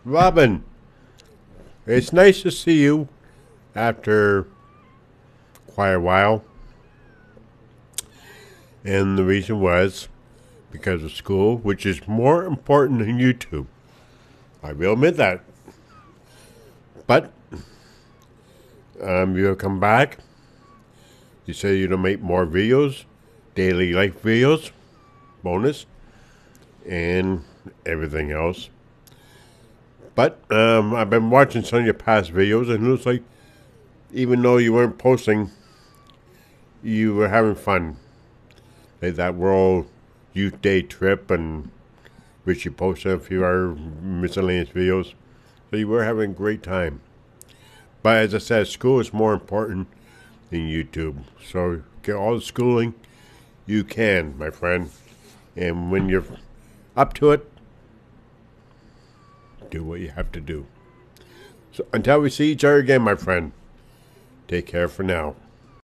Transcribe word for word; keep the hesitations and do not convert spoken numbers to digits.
Robin, it's nice to see you after quite a while. And the reason was because of school, which is more important than YouTube. I will admit that. But um, you'll come back. You say you're going to make more videos, daily life videos, bonus, and everything else. But um, I've been watching some of your past videos, and it looks like even though you weren't posting, you were having fun. Like that World Youth Day trip, and which you posted a few other miscellaneous videos. So you were having a great time. But as I said, school is more important than YouTube. So get all the schooling you can, my friend. And when you're up to it, do what you have to do. So until we see each other again, my friend, take care for now.